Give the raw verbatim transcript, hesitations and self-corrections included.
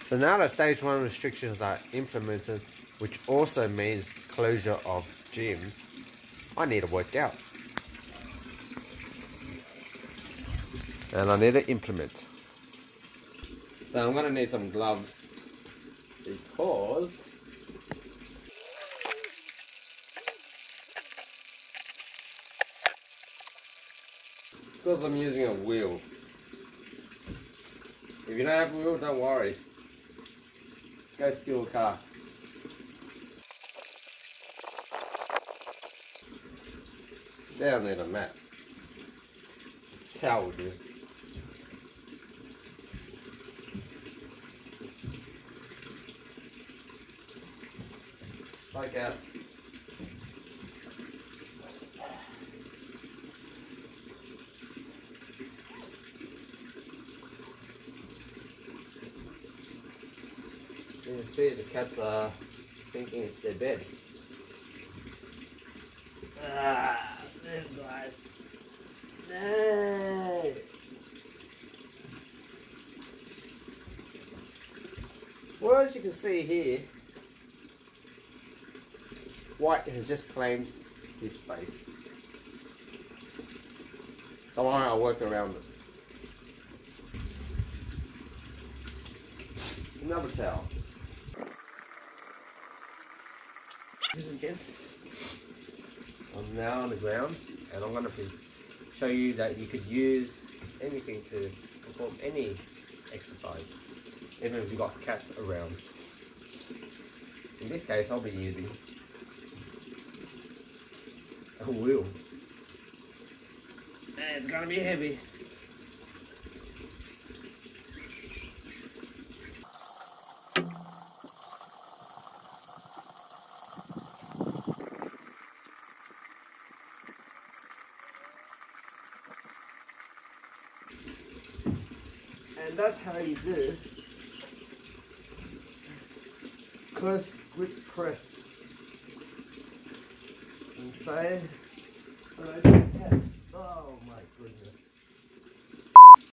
So now that stage one restrictions are implemented, which also means closure of gyms, I need to work out. And I need to implement. So I'm going to need some gloves because because I'm using a wheel. If you don't have a wheel, don't worry. Go steal a car. Now I need a mat. Towel will do. Like that. You can see the cats are thinking it's their bed. Ah, there guys. No. Well, as you can see here, White has just claimed his space. Don't worry, I'll work around it. Another towel. I'm now on the ground, and I'm going to show you that you could use anything to perform any exercise, even if you've got cats around. In this case, I'll be using a wheel. And it's going to be heavy. And that's how you do close grip press. And say, alright, yes. Oh my goodness.